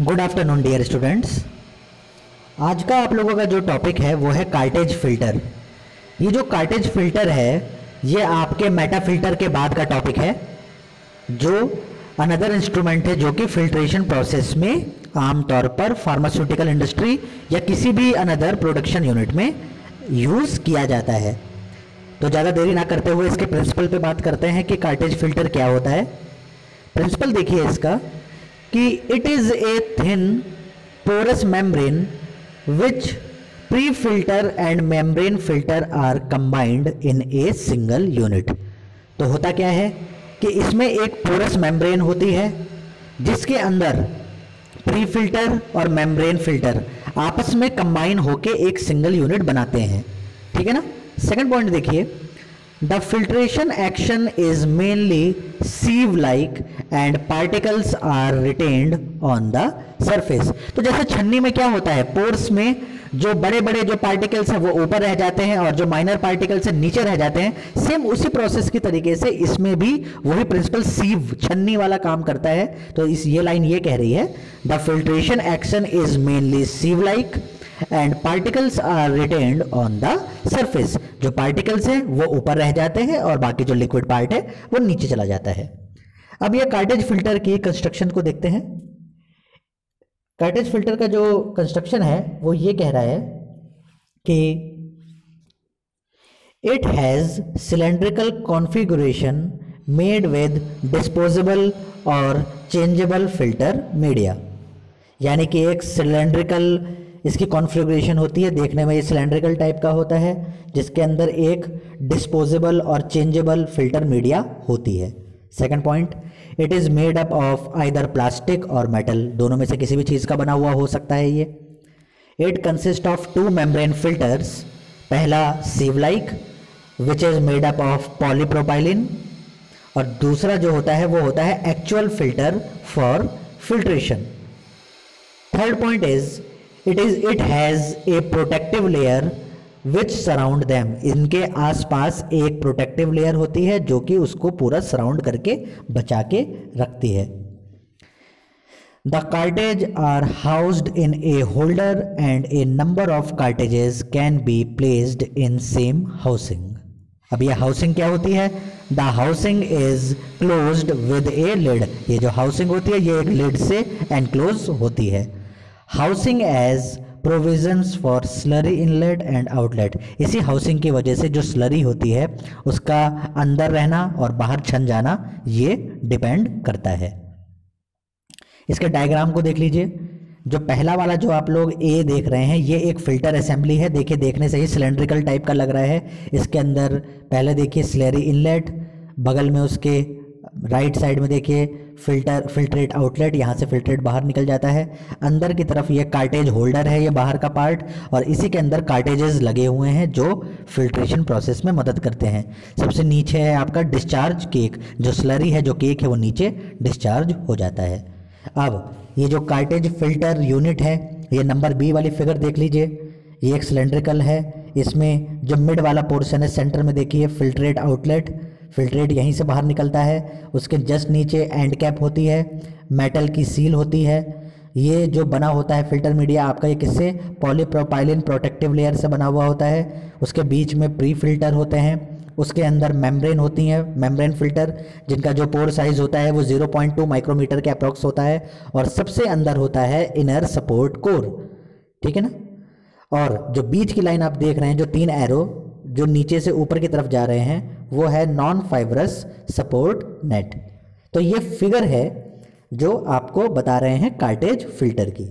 Good afternoon dear students. आज का आप लोगों का जो टॉपिक है वो है कार्टेज फिल्टर। ये जो कार्टेज फिल्टर है ये आपके मेटा फिल्टर के बाद का टॉपिक है, जो अनदर इंस्ट्रूमेंट है जो कि फिल्ट्रेशन प्रोसेस में आमतौर पर फार्मास्यूटिकल इंडस्ट्री या किसी भी अनदर प्रोडक्शन यूनिट में यूज़ किया जाता है। तो ज़्यादा देरी ना करते हुए इसके प्रिंसिपल पे बात करते हैं कि कार्टेज फिल्टर क्या होता है। प्रिंसिपल देखिए इसका कि it is a thin porous membrane which pre filter and membrane filter are combined in a single unit. तो होता क्या है कि इसमें एक पोरस मेम्ब्रेन होती है जिसके अंदर प्री फिल्टर और मेम्ब्रेन फिल्टर आपस में कंबाइन होके एक सिंगल यूनिट बनाते हैं। ठीक है ना। सेकंड पॉइंट देखिए, the filtration action is mainly sieve like and particles are retained on the surface। तो जैसे छन्नी में क्या होता है, पोर्स में जो बड़े बड़े जो पार्टिकल्स हैं वो ऊपर रह जाते हैं और जो माइनर पार्टिकल्स हैं नीचे रह जाते हैं। सेम उसी प्रोसेस की तरीके से इसमें भी वही प्रिंसिपल सीव छन्नी वाला काम करता है। तो इस ये लाइन ये कह रही है, the filtration action is mainly sieve like and particles are retained on the surface. जो पार्टिकल्स हैं वो ऊपर रह जाते हैं और बाकी जो लिक्विड पार्ट है वो नीचे चला जाता है। अब ये कार्टेज फिल्टर की कंस्ट्रक्शन को देखते हैं। कार्टेज फिल्टर का जो कंस्ट्रक्शन है वो ये कह रहा है कि it has cylindrical configuration made with disposable और चेंजेबल फिल्टर मीडिया। यानी कि एक सिलेंड्रिकल इसकी कॉन्फ़िगरेशन होती है, देखने में ये सिलेंड्रिकल टाइप का होता है जिसके अंदर एक डिस्पोजेबल और चेंजेबल फिल्टर मीडिया होती है। Second point, it is made up of either plastic और मेटल, दोनों में से किसी भी चीज़ का बना हुआ हो सकता है ये। It consist of two membrane filters, पहला sieve like which is made up of polypropylene और दूसरा जो होता है वो होता है actual filter for filtration. Third point is it has a protective layer which surround them. इनके आसपास एक प्रोटेक्टिव लेयर होती है जो कि उसको पूरा सराउंड करके बचा के रखती है। The cartridge are housed in a holder and a number of cartridges can be placed in same housing. अब ये हाउसिंग क्या होती है? The housing is closed with a lid. ये जो हाउसिंग होती है ये एक लिड से एनक्लोज होती है। Housing has provisions for slurry inlet and outlet. इसी हाउसिंग की वजह से जो स्लरी होती है उसका अंदर रहना और बाहर छन जाना ये डिपेंड करता है। इसके डायग्राम को देख लीजिए। जो पहला वाला जो आप लोग ए देख रहे हैं ये एक फिल्टर असेंबली है। देखिए देखने से ही सिलेंड्रिकल टाइप का लग रहा है। इसके अंदर पहले देखिए स्लरी इनलेट, बगल में उसके राइट साइड में देखिए फिल्ट्रेट आउटलेट, यहाँ से फिल्ट्रेट बाहर निकल जाता है। अंदर की तरफ ये कार्टेज होल्डर है, ये बाहर का पार्ट, और इसी के अंदर कार्टेजेस लगे हुए हैं जो फिल्ट्रेशन प्रोसेस में मदद करते हैं। सबसे नीचे है आपका डिस्चार्ज केक, जो स्लरी है जो केक है वो नीचे डिस्चार्ज हो जाता है। अब ये जो कार्टेज फिल्टर यूनिट है ये नंबर बी वाली फिगर देख लीजिए। ये एक सिलेंड्रिकल है, इसमें जो मिड वाला पोर्शन है सेंटर में देखिए फिल्ट्रेट आउटलेट, फिल्ट्रेट यहीं से बाहर निकलता है। उसके जस्ट नीचे एंड कैप होती है, मेटल की सील होती है। ये जो बना होता है फिल्टर मीडिया आपका ये किससे? पॉलीप्रोपाइलिन प्रोटेक्टिव लेयर से बना हुआ होता है। उसके बीच में प्री फिल्टर होते हैं, उसके अंदर मेम्ब्रेन होती हैं, मेम्ब्रेन फिल्टर जिनका जो पोर साइज होता है वो 0.2 माइक्रोमीटर के अप्रॉक्स होता है। और सबसे अंदर होता है इनर सपोर्ट कोर। ठीक है ना। और जो बीच की लाइन आप देख रहे हैं, जो 3 एरो जो नीचे से ऊपर की तरफ जा रहे हैं वो है नॉन फाइब्रस सपोर्ट नेट। तो ये फिगर है जो आपको बता रहे हैं कार्टेज फिल्टर की।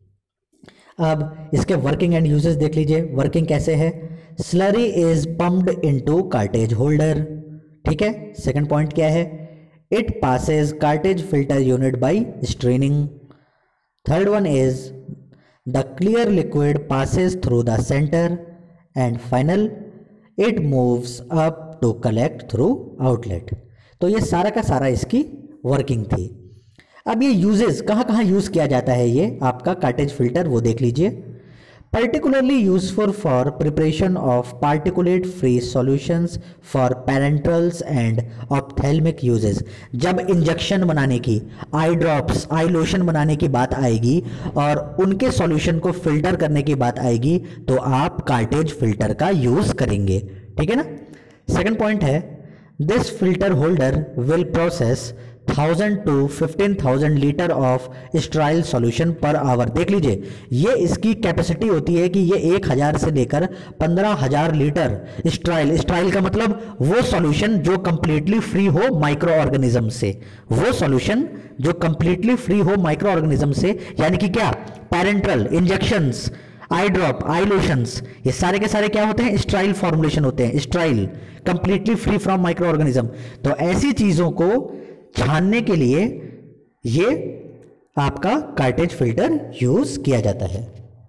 अब इसके वर्किंग एंड यूजेस देख लीजिए। वर्किंग कैसे है? Slurry is pumped into cartridge holder. ठीक है। सेकंड पॉइंट क्या है? It passes cartridge filter unit by straining. Third one is the clear liquid passes through the centre and final it moves up to collect through outlet. तो ये सारा का सारा इसकी वर्किंग थी। अब ये यूजेस कहाँ कहाँ यूज़ किया जाता है ये आपका कार्टेज फिल्टर वो देख लीजिए। particularly useful for preparation of particulate free solutions for parentals and ophthalmic uses। जब इंजेक्शन बनाने की, आई ड्रॉप्स, आई लोशन बनाने की बात आएगी और उनके सॉल्यूशन को फिल्टर करने की बात आएगी तो आप कार्टेज फिल्टर का यूज करेंगे, ठीक है ना। सेकंड पॉइंट है, this filter holder will process 1000 to 15,000 litre of sterile solution per hour. देख लीजिए, ये इसकी कैपेसिटी होती है कि ये 1000 से लेकर 15,000 लीटर स्ट्राइल, स्ट्राइल का मतलब वो सॉल्यूशन जो कंप्लीटली फ्री हो माइक्रो ऑर्गेनिज्म से, वो सॉल्यूशन जो कंप्लीटली फ्री हो माइक्रो ऑर्गेनिज्म से, यानी कि क्या, parenteral, injections, eye drop, eye lotions, ये सारे के सारे क्या होते हैं, स्ट्राइल फॉर्मुलेशन होते हैं, sterile, completely free from microorganism. तो ऐसी चीजों को छानने के लिए ये आपका कार्टेज फिल्टर यूज किया जाता है।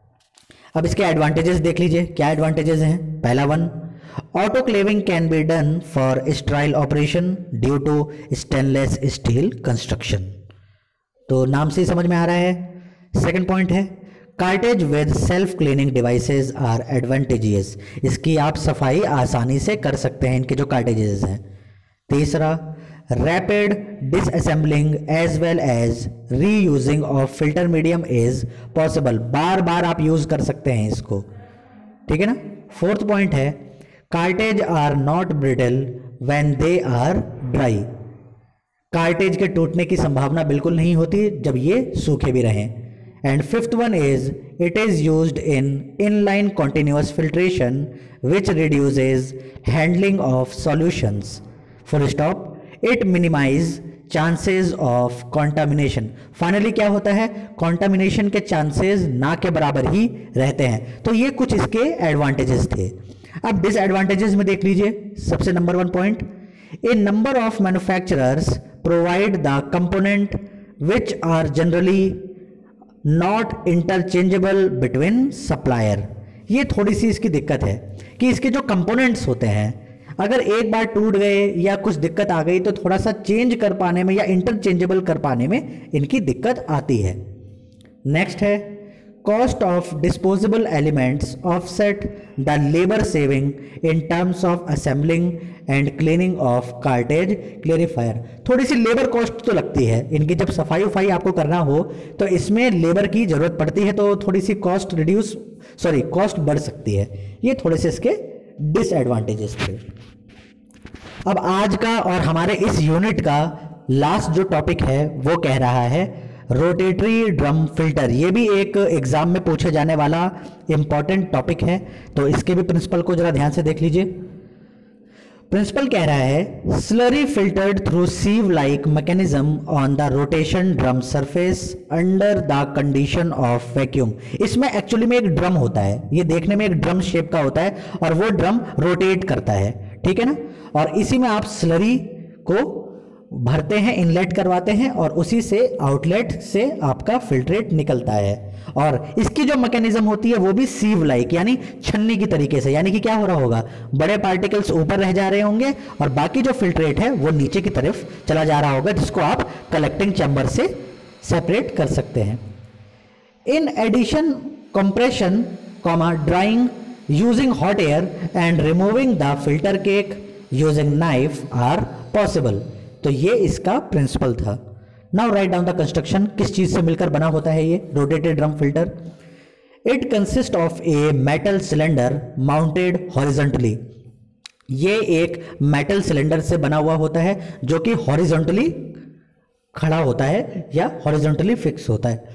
अब इसके एडवांटेजेस देख लीजिए, क्या एडवांटेजेस हैं। पहला one, autoclaving can be done for sterile operation due to stainless steel construction, तो नाम से ही समझ में आ रहा है। सेकंड पॉइंट है, cartridge with self cleaning devices are advantageous, इसकी आप सफाई आसानी से कर सकते हैं, इनके जो कार्टेजेस हैं। तीसरा, rapid disassembling as well as reusing of filter medium is possible, बार बार आप यूज कर सकते हैं इसको, ठीक है ना। फोर्थ पॉइंट है, cartridge are not brittle when they are dry, cartridge के टूटने की संभावना बिल्कुल नहीं होती जब ये सूखे भी रहें। And fifth one is, it is used in inline continuous filtration which reduces handling of solutions, full stop, it minimise chances of contamination. Finally क्या होता है, कॉन्टामिनेशन के चांसेस ना के बराबर ही रहते हैं। तो ये कुछ इसके एडवांटेजेस थे। अब डिसएडवांटेजेस में देख लीजिए, सबसे number one point, a number of manufacturers provide the component which are generally not interchangeable between supplier. ये थोड़ी सी इसकी दिक्कत है कि इसके जो कंपोनेंट्स होते हैं अगर एक बार टूट गए या कुछ दिक्कत आ गई तो थोड़ा सा चेंज कर पाने में या इंटरचेंजेबल कर पाने में इनकी दिक्कत आती है। नेक्स्ट है, cost of disposable elements offset the labour saving in terms of assembling and cleaning of cartridge clarifier. थोड़ी सी लेबर कॉस्ट तो लगती है इनकी, जब सफाई उफाई आपको करना हो तो इसमें लेबर की जरूरत पड़ती है, तो थोड़ी सी कॉस्ट बढ़ सकती है। ये थोड़े से इसके डिसएडवांटेजेस थे। अब आज का और हमारे इस यूनिट का लास्ट जो टॉपिक है वो कह रहा है रोटेटरी ड्रम फिल्टर। ये भी एक एग्जाम में पूछे जाने वाला इंपॉर्टेंट टॉपिक है, तो इसके भी प्रिंसिपल को जरा ध्यान से देख लीजिए। प्रिंसिपल कह रहा है, slurry filtered through sieve like mechanism on the rotation drum surface under the condition of vacuum. इसमें एक्चुअली में एक ड्रम होता है, ये देखने में एक ड्रम शेप का होता है और वो ड्रम रोटेट करता है, ठीक है ना। और इसी में आप स्लरी को भरते हैं, इनलेट करवाते हैं और उसी से आउटलेट से आपका फिल्ट्रेट निकलता है। और इसकी जो मैकेनिज्म होती है वो भी सीव लाइक यानी छन्नी की तरीके से, यानी कि क्या हो रहा होगा, बड़े पार्टिकल्स ऊपर रह जा रहे होंगे और बाकी जो फिल्ट्रेट है वो नीचे की तरफ चला जा रहा होगा, जिसको आप कलेक्टिंग चैम्बर से सेपरेट कर सकते हैं। In addition compression, drying using hot air and removing the filter cake using knife are possible. तो ये इसका प्रिंसिपल था। Now write down the construction, किस चीज से मिलकर बना होता है ये rotated drum filter. It consist of a metal cylinder mounted horizontally. ये एक मेटल सिलेंडर से बना हुआ होता है जो कि हॉरिजॉन्टली खड़ा होता है या हॉरिजॉन्टली फिक्स होता है।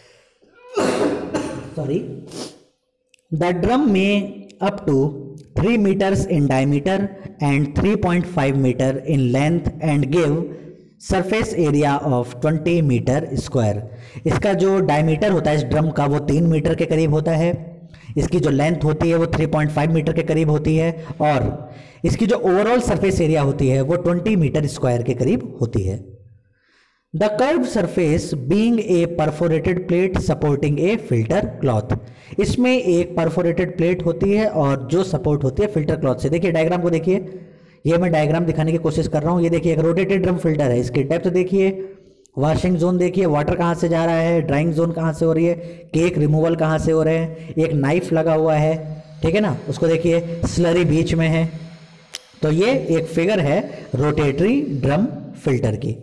सॉरी, द ड्रम में up to 3 meters in diameter and 3.5 meter in length and give surface area of 20 meter square। इसका जो डायमीटर होता है इस ड्रम का वो 3 मीटर के करीब होता है, इसकी जो लेंथ होती है वो 3.5 मीटर के करीब होती है और इसकी जो ओवरऑल सरफेस एरिया होती है वो 20 मीटर स्क्वायर के करीब होती है। The curved surface being a perforated plate supporting a filter cloth। इसमें एक परफोरेटेड प्लेट होती है और जो सपोर्ट होती है फिल्टर क्लॉथ से। देखिए डायग्राम को देखिए, ये मैं डायग्राम दिखाने की कोशिश कर रहा हूँ। ये देखिए एक रोटेटेड ड्रम फिल्टर है, इसकी डेप्थ देखिए वॉशिंग जोन देखिए, वाटर कहाँ से जा रहा है, ड्राइंग जोन कहाँ से हो रही है, केक रिमूवल कहाँ से हो रहे हैं, एक नाइफ लगा हुआ है, ठीक है ना, उसको देखिए, स्लरी बीच में है। तो ये एक फिगर है रोटेटरी ड्रम फिल्टर की।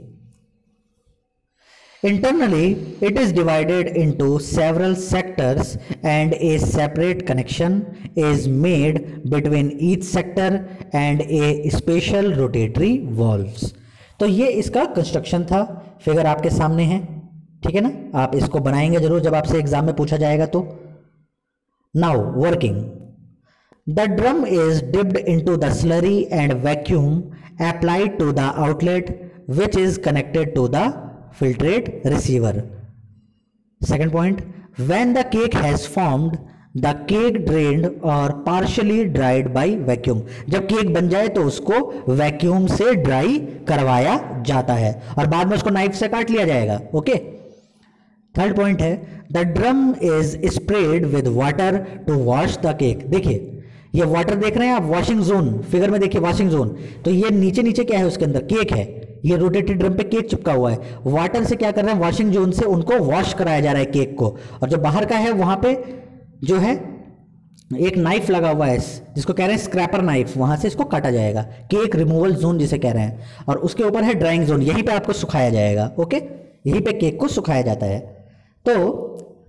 Internally, it is divided into several sectors and a separate connection is made between each sector and a special rotatory valves. तो ये इसका कंस्ट्रक्शन था, फिगर आपके सामने है, ठीक है ना, आप इसको बनाएंगे जरूर जब आपसे एग्जाम में पूछा जाएगा तो। Now working. The drum is dipped into the slurry and vacuum applied to the outlet which is connected to the filtrate receiver. Second point, when the cake has formed, the cake drained or partially dried by vacuum. जब cake बन जाए तो उसको vacuum से dry करवाया जाता है और बाद में उसको नाइफ से काट लिया जाएगा। ओके। थर्ड पॉइंट है, the drum is spread with water to wash the cake. देखिए ये वाटर देख रहे हैं आप, वॉशिंग जोन, फिगर में देखिए वॉशिंग जोन, तो ये नीचे नीचे क्या है, उसके अंदर केक है, ये रोटेटरी ड्रम पे केक चिपका हुआ है, वाटर से क्या कर रहे हैं, वॉशिंग जोन से उनको वॉश कराया जा रहा है केक को, और जो बाहर का है वहां पे जो है एक नाइफ लगा हुआ है जिसको कह रहे हैं स्क्रैपर नाइफ, वहां से इसको काटा जाएगा, केक रिमूवल जोन जिसे कह रहे हैं, और उसके ऊपर है ड्राइंग जोन, यहीं पे आपको सुखाया जाएगा। ओके, यहीं पे केक को सुखाया जाता है। तो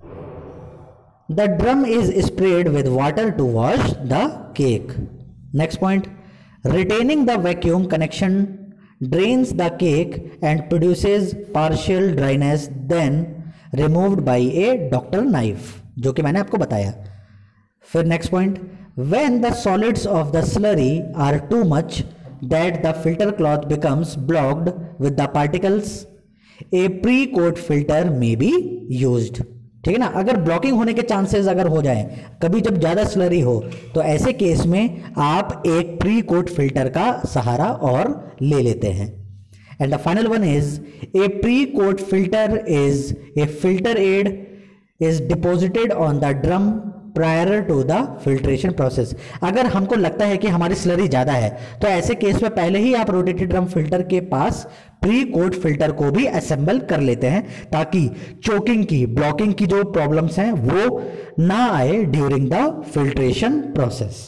the drum is sprayed with water to wash the cake. Next point, retaining the vacuum connection drains the cake and produces partial dryness, then removed by a doctor knife, जो कि मैंने आपको बताया। फिर next point, when the solids of the slurry are too much that the filter cloth becomes blocked with the particles, a pre-coat filter may be used. ठीक है ना, अगर ब्लॉकिंग होने के चांसेस अगर हो जाए, कभी जब ज्यादा स्लरी हो, तो ऐसे केस में आप एक प्री कोट फिल्टर का सहारा और ले लेते हैं। And the final one is a precoat filter is a filter aid is deposited on the drum prior to the filtration process. अगर हमको लगता है कि हमारी स्लरी ज्यादा है तो ऐसे केस में पहले ही आप रोटेटरी ड्रम फिल्टर के पास प्री कोट फिल्टर को भी असेंबल कर लेते हैं, ताकि चोकिंग की, ब्लॉकिंग की जो प्रॉब्लम्स हैं वो ना आए during the filtration process.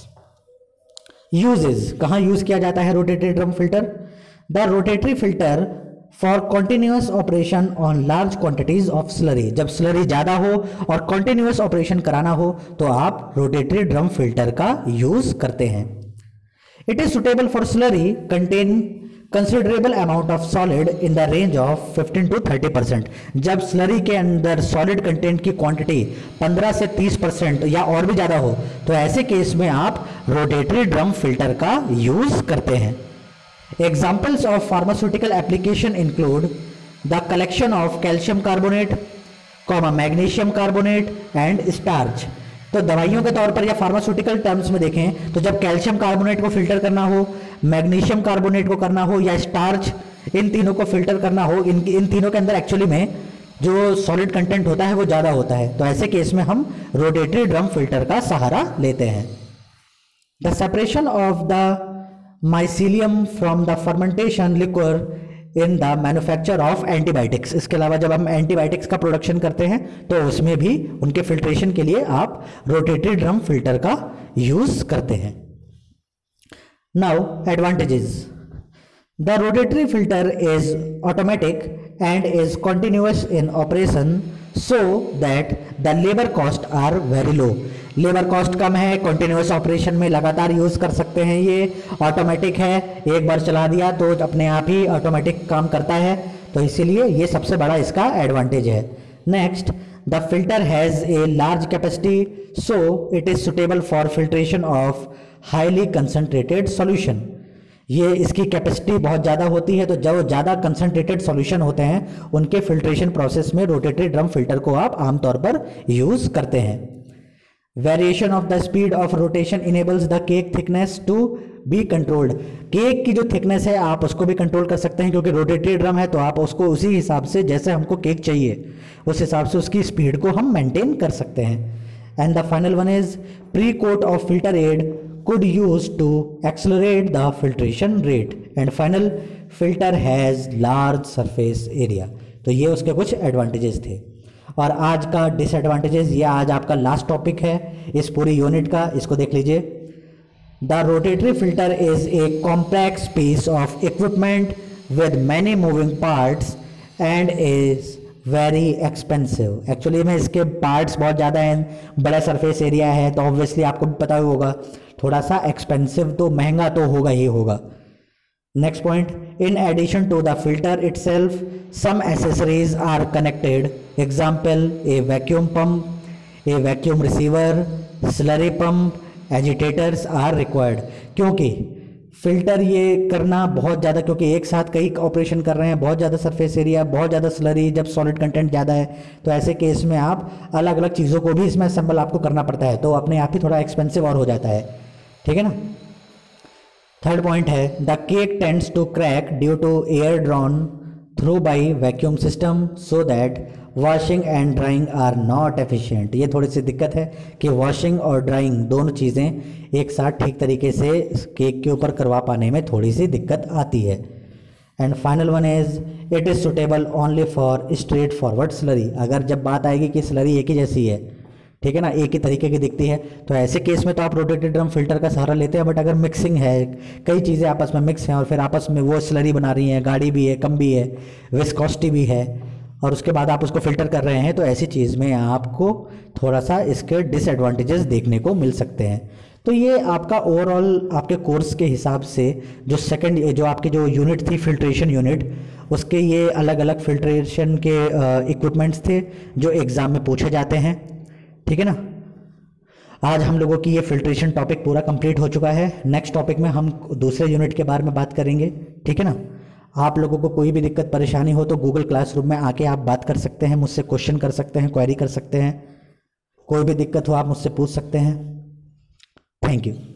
Uses, कहां यूज किया जाता है rotatory drum filter? The rotatory filter for continuous operation on large quantities of slurry. जब स्लरी ज्यादा हो और कॉन्टिन्यूअस ऑपरेशन कराना हो तो आप रोटेटरी ड्रम फिल्टर का यूज करते हैं। It is suitable for slurry contain considerable amount of solid in the range of 15 to 30%। जब स्लरी के अंदर सॉलिड कंटेंट की क्वांटिटी 15 से 30% या और भी ज्यादा हो तो ऐसे केस में आप रोटेटरी ड्रम फिल्टर का यूज करते हैं। Examples of pharmaceutical application include the collection of calcium carbonate, magnesium carbonate and starch। तो दवाइयों के तौर पर या फार्मास्यूटिकल टर्म्स में देखें तो जब कैल्शियम कार्बोनेट को फिल्टर करना हो, मैग्नीशियम कार्बोनेट को करना हो या स्टार्च, इन तीनों को फिल्टर करना हो, इन तीनों के अंदर एक्चुअली में जो सॉलिड कंटेंट होता है वो ज़्यादा होता है, तो ऐसे केस में हम रोटेटरी ड्रम फिल्टर का सहारा लेते हैं। The separation of the mycelium from the fermentation liquor in the manufacture of antibiotics। इसके अलावा जब हम एंटीबायोटिक्स का प्रोडक्शन करते हैं तो उसमें भी उनके फिल्ट्रेशन के लिए आप रोटेटरी ड्रम फिल्टर का यूज करते हैं। Now advantages, the rotatory filter is automatic and is continuous in operation so that the labour cost are very low. Labour cost कम है, कॉन्टिन्यूअस ऑपरेशन में लगातार यूज कर सकते हैं, ये ऑटोमेटिक है, एक बार चला दिया तो अपने आप ही ऑटोमेटिक काम करता है, तो इसीलिए ये सबसे बड़ा इसका एडवांटेज है। Next, the filter has a large capacity so it is suitable for filtration of highly concentrated solution. ये इसकी कैपेसिटी बहुत ज़्यादा होती है, तो जब ज़्यादा कंसंट्रेटेड सॉल्यूशन होते हैं उनके फिल्ट्रेशन प्रोसेस में रोटेटरी ड्रम फिल्टर को आप आमतौर पर यूज करते हैं। Variation of the speed of rotation enables the cake thickness to be controlled. Cake की जो थिकनेस है आप उसको भी कंट्रोल कर सकते हैं, क्योंकि रोटेटरी ड्रम है तो आप उसको उसी हिसाब से, जैसे हमको केक चाहिए उस हिसाब से उसकी स्पीड को हम मेंटेन कर सकते हैं। And the final one is precoat of filter aid could use to accelerate the filtration rate, and final, filter has large surface area। तो ये उसके कुछ एडवांटेजेस थे। और आज का डिसएडवांटेजेस, ये आज आपका लास्ट टॉपिक है इस पूरी यूनिट का, इसको देख लीजिए। The rotatory filter is a complex piece of equipment with many moving parts and is very expensive. Actually में इसके पार्ट्स बहुत ज़्यादा हैं, बड़ा सरफेस एरिया है, तो ऑब्वियसली आपको भी पता ही होगा थोड़ा सा एक्सपेंसिव, तो महंगा तो होगा ही होगा। Next point, in addition to the filter itself some accessories are connected, example a vacuum pump, a vacuum receiver, slurry pump, agitators are required. क्योंकि फिल्टर ये करना बहुत ज़्यादा, क्योंकि एक साथ कई ऑपरेशन कर रहे हैं, बहुत ज़्यादा सरफेस एरिया, बहुत ज़्यादा स्लरी, जब सॉलिड कंटेंट ज़्यादा है तो ऐसे केस में आप अलग अलग चीज़ों को भी इसमें असेंबल आपको करना पड़ता है, तो अपने आप ही थोड़ा एक्सपेंसिव और हो जाता है, ठीक है ना। थर्ड पॉइंट है, the cake tends to crack due to air drawn through by vacuum system so that washing and drying are not efficient. ये थोड़ी सी दिक्कत है कि वॉशिंग और ड्राइंग दोनों चीज़ें एक साथ ठीक तरीके से केक के ऊपर करवा पाने में थोड़ी सी दिक्कत आती है। And final one is it is suitable only for straightforward slurry. अगर जब बात आएगी कि स्लरी एक ही जैसी है, ठीक है ना, एक ही तरीके की दिखती है, तो ऐसे केस में तो आप रोटेटेड ड्रम फिल्टर का सहारा लेते हैं। बट अगर मिक्सिंग है, कई चीज़ें आपस में मिक्स हैं और फिर आपस में वो स्लरी बना रही हैं, गाढ़ी भी है, कम भी है, विस्कोसिटी भी है, और उसके बाद आप उसको फिल्टर कर रहे हैं, तो ऐसी चीज़ में आपको थोड़ा सा इसके डिसएडवांटेजेस देखने को मिल सकते हैं। तो ये आपका ओवरऑल आपके कोर्स के हिसाब से जो सेकंड, जो आपकी जो यूनिट थी फिल्ट्रेशन यूनिट, उसके ये अलग अलग फिल्ट्रेशन के इक्विपमेंट्स थे जो एग्ज़ाम में पूछे जाते हैं, ठीक है ना। आज हम लोगों की ये फिल्ट्रेशन टॉपिक पूरा कंप्लीट हो चुका है। नेक्स्ट टॉपिक में हम दूसरे यूनिट के बारे में बात करेंगे, ठीक है ना। आप लोगों को कोई भी दिक्कत परेशानी हो तो गूगल क्लासरूम में आके आप बात कर सकते हैं, मुझसे क्वेश्चन कर सकते हैं, क्वेरी कर सकते हैं, कोई भी दिक्कत हो आप मुझसे पूछ सकते हैं। Thank you.